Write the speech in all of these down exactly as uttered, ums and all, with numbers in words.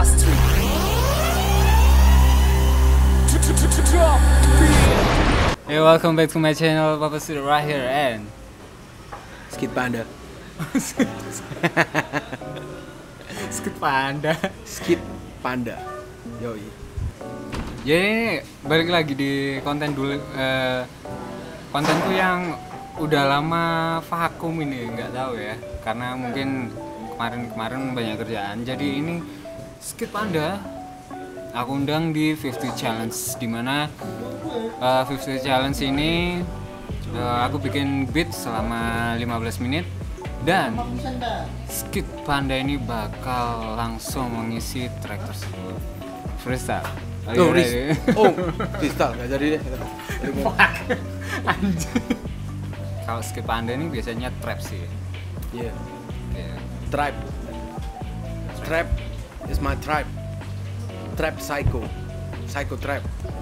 fast street. Drop the beat. Hey, welcome back to my channel. Papa Studio right here and Skit Panda. Skit Panda. Skit Panda. Yoi. Jadi ini balik lagi di konten dulu, eh, kontenku yang udah lama vakum ini, nggak tahu ya, karena mungkin kemarin-kemarin banyak kerjaan. Jadi ini Skit Panda aku undang di fifty challenge, dimana uh, fifty challenge ini uh, aku bikin beat selama lima belas menit dan Skit Panda ini bakal langsung mengisi track tersebut freestyle. Are you Oh, ready? oh, freestyle nggak jadi deh. Anjir. Kalau Skit Panda ini biasanya trap sih. Iya. Yeah. Tribe. Trap is my tribe. Trap psycho. Psycho trap.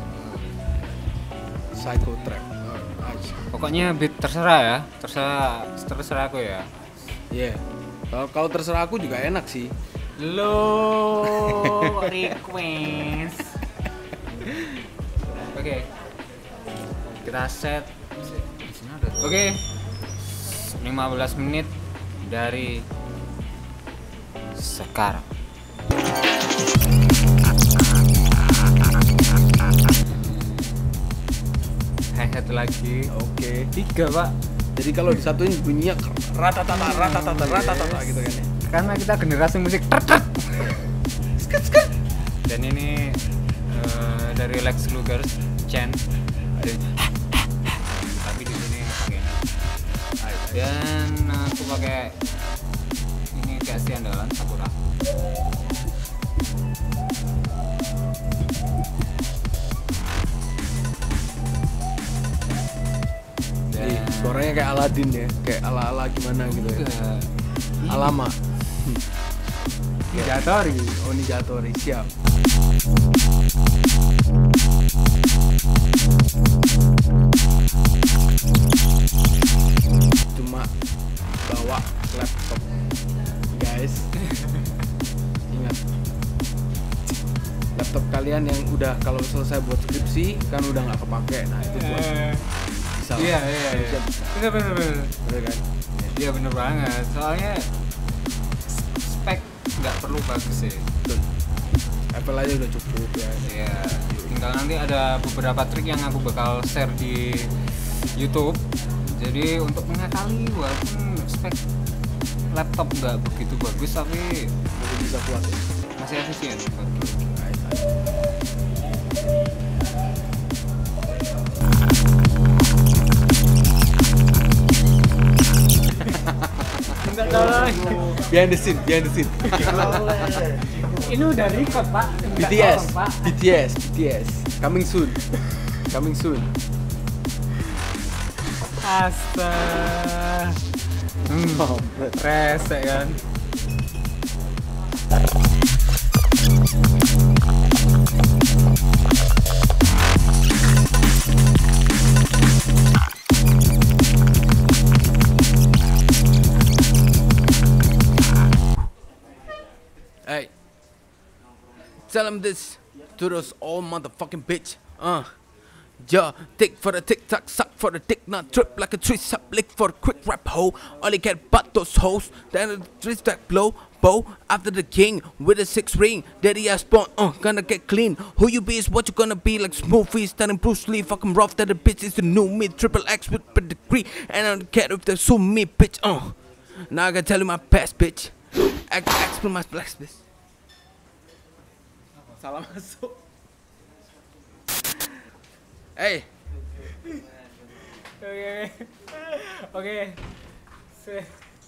Psycho trap. Oh, nice. Pokoknya beat terserah ya, terserah terserah aku ya. Iya. Kalau kalau terserah aku juga enak sih. Lo request. Oke. Kita set di sini ada. Oke. lima belas menit dari sekarang. Hi-hat lagi. Oke. Tiga, Pak. Jadi kalau disatuin bunyinya ratatata ratatata ratatata gitu kan ya. Karena kita generasi musik tet-tet. Skit skit. Dan ini uh, dari Lex Luger Chen. Ada tapi di sini pakai ini. Dan aku pakai ini kasih andalan Sakura. Jadi suaranya kayak Aladin ya, kayak ala-ala gimana gitu ya. Alama. Nijatori. Oh, Nijatori, siap. Cuma bawa laptop, guys. Ingat, laptop kalian yang udah kalau selesai buat skripsi kan udah nggak kepake. Nah itu buat bisa. Iya iya iya. Bener bener bener. Bener kan? Iya bener banget. Soalnya spek nggak perlu bagus sih. Betul. Apple aja udah cukup ya. Iya. Tinggal nanti ada beberapa trik yang aku bakal share di YouTube. Jadi untuk mengakali walaupun spek laptop nggak begitu bagus tapi Masih bisa kuat ya. masih efisien. Minta tolong. Behind the scene, behind the scene. Ini udah record, Pak. B T S, B T S, B T S. Coming soon, coming soon. Astaga. Hmm, rese kan. Hey, tell him this to those old motherfucking bitch. Uh, yeah, tick for the tick tock, suck for the dick, not trip like a tree, suck lick for the quick rap hoe. Only get but those hoes, then the three stack blow, bow after the king with a six ring. Daddy ass spawn, uh, gonna get clean. Who you be is what you gonna be, like smooth fees, telling Bruce Lee, fucking rough that the bitch is the new me, triple X with a degree, and I don't care if they sue me, bitch. Uh, now I can tell you my past, bitch. Act, act, my flex, bitch. Salah masuk. Hey, Oke. Oke. Se-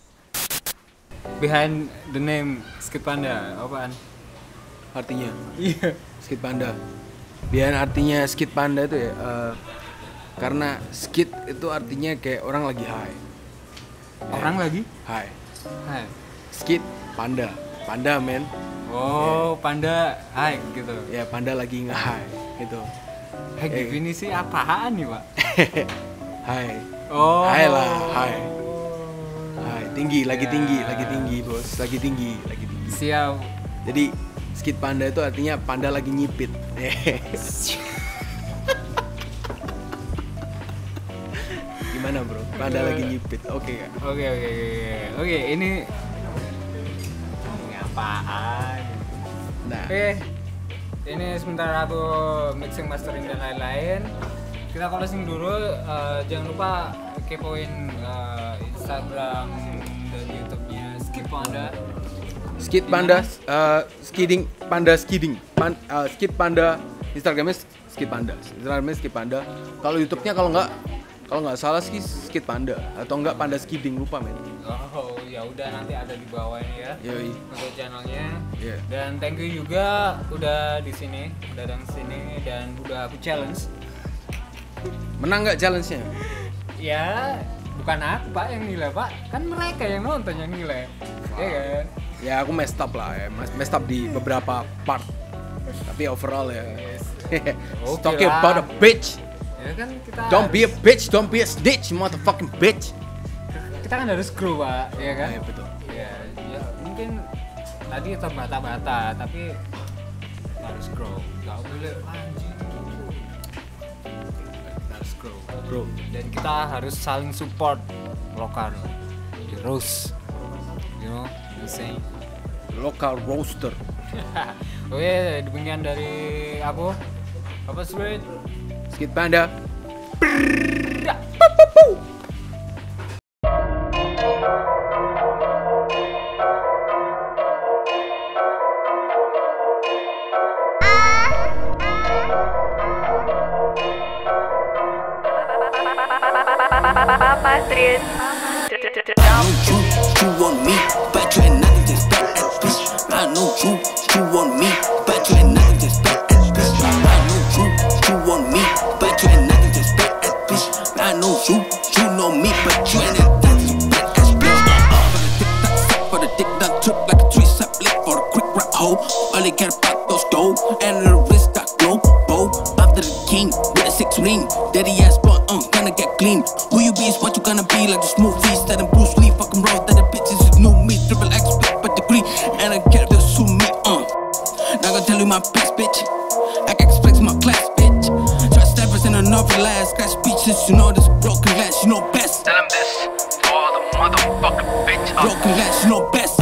Behind the name Skit Panda, apaan? artinya Iya. skit panda. Biar artinya skit panda itu ya, eh, karena skit itu artinya kayak orang lagi high. Orang lagi? High. Hai. Skit panda, panda men. Oh, panda hai gitu. Ya panda lagi nge-high gitu. Hai definisi apaan nih, Pak? High. Oh. High lah, high. High, tinggi, lagi tinggi, lagi tinggi, Bos. Lagi tinggi, lagi tinggi. Siap. Jadi Skid panda itu artinya panda lagi nyipit. Gimana bro? Panda lagi nyipit. Oke okay, Oke oke oke. Oke, ini ini apaan? Nah. Oke. Ini sementara aku mixing, mastering dan lain-lain. Kita closing dulu. Uh, jangan lupa kepoin uh, Instagram dan YouTube-nya Skid Panda. Skid Panda, uh, skidding, Panda skidding, Pan, uh, Skid Panda, Instagramnya Skid Panda, Instagramnya Skid Panda. Kalau YouTube-nya kalau nggak, kalau nggak salah sih Skid Panda atau nggak Panda Skidding, lupa men. Oh ya udah, nanti ada di bawah ini ya. Yoi. Untuk channelnya. Yeah. Dan thank you juga udah di sini, udah datang sini dan udah aku challenge. Menang nggak challenge-nya? Ya bukan aku pak yang nilai pak, kan mereka yang nonton yang nilai. Iya kan? Ya aku messed up lah ya, messed up di beberapa part. Tapi overall ya. Yes. Talk Oke lah. about a bitch. Ya kan kita Don't be a harus- bitch, don't be a snitch, you motherfucking bitch. kita kan harus grow pak, ya kan? Ya, betul. Ya, ya mungkin tadi terbata-bata, tapi kita harus grow. Gak boleh anjing. Kita harus grow. Bro, Dan kita harus saling support lokal heroes, you know what I'm saying. local roaster. Oke, demikian dari aku apa sih? Skid Panda. Papa Street. You, you want me, but you ain't nothing, just back ass bitch. I know you, you want me, but you ain't nothing, just back ass bitch. I know you, you want me, but you ain't nothing, just back ass bitch. I know you, you know me, but you ain't nothing, just back ass bitch. For the dick duck, trip like a tree sap lick for a quick rap hoe. All they care about those dough and the wrist got glow. Bow after the king with a six ring. Daddy ass but I'm gonna get clean. Who you be is what you gonna be, like this movie. That I'm Bruce Lee, fucking raw, that the bitches is new me. Triple X, big but degree, and I care if they sue me, uh. Now gonna tell you my best bitch. I can express my class, bitch. Trust steppers in another last. Got speeches, you know this broken glass, you know best. Tell him this for all the motherfucking bitch. Broken glass, you know best.